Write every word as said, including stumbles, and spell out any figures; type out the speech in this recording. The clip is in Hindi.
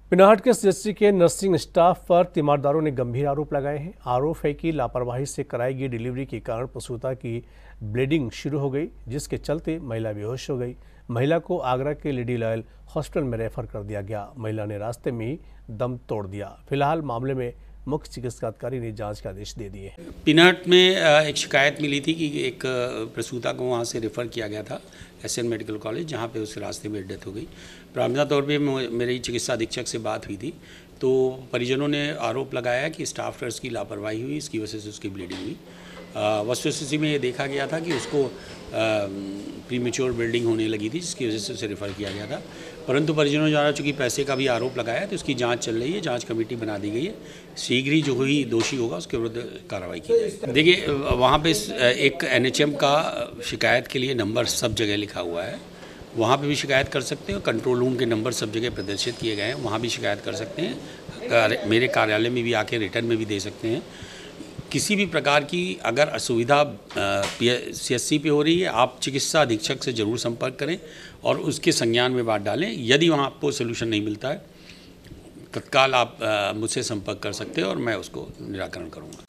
पिनाहट के सीएचसी के नर्सिंग स्टाफ पर तीमारदारों ने गंभीर आरोप लगाए हैं। आरोप है कि लापरवाही से कराई गई डिलीवरी के कारण प्रसूता की ब्लीडिंग शुरू हो गई, जिसके चलते महिला बेहोश हो गई। महिला को आगरा के लेडी लॉयल हॉस्पिटल में रेफर कर दिया गया। महिला ने रास्ते में ही दम तोड़ दिया। फिलहाल मामले में मुख्य चिकित्सा अधिकारी ने जांच के आदेश दे दिए हैं। पिनाहट में एक शिकायत मिली थी कि एक प्रसूता को वहाँ से रेफ़र किया गया था एस एन मेडिकल कॉलेज, जहाँ पे उसके रास्ते में डेथ हो गई। प्रारंभिक तौर पे मेरी चिकित्सा अधीक्षक से बात हुई थी, तो परिजनों ने आरोप लगाया कि स्टाफ नर्स की लापरवाही हुई, इसकी वजह से उसकी ब्लीडिंग हुई। वस्तुस्थिति में ये देखा गया था कि उसको प्रीमेच्योर ब्लीडिंग होने लगी थी, जिसकी वजह से उसे रेफ़र किया गया था। परंतु परिजनों द्वारा चूँकि पैसे का भी आरोप लगाया तो उसकी जांच चल रही है, जांच कमेटी बना दी गई है। शीघ्र ही जो हुई दोषी होगा उसके विरुद्ध कार्रवाई की जाएगी। देखिए, वहाँ पे एक एन एच एम का शिकायत के लिए नंबर सब जगह लिखा हुआ है, वहाँ पे भी शिकायत कर सकते हैं। कंट्रोल रूम के नंबर सब जगह प्रदर्शित किए गए हैं, वहाँ भी शिकायत कर सकते हैं। मेरे कार्यालय में भी आके रिटर्न में भी दे सकते हैं। किसी भी प्रकार की अगर असुविधा सी एस सी पे हो रही है, आप चिकित्सा अधीक्षक से ज़रूर संपर्क करें और उसके संज्ञान में बात डालें। यदि वहाँ आपको सलूशन नहीं मिलता है, तत्काल आप मुझसे संपर्क कर सकते हैं और मैं उसको निराकरण करूँगा।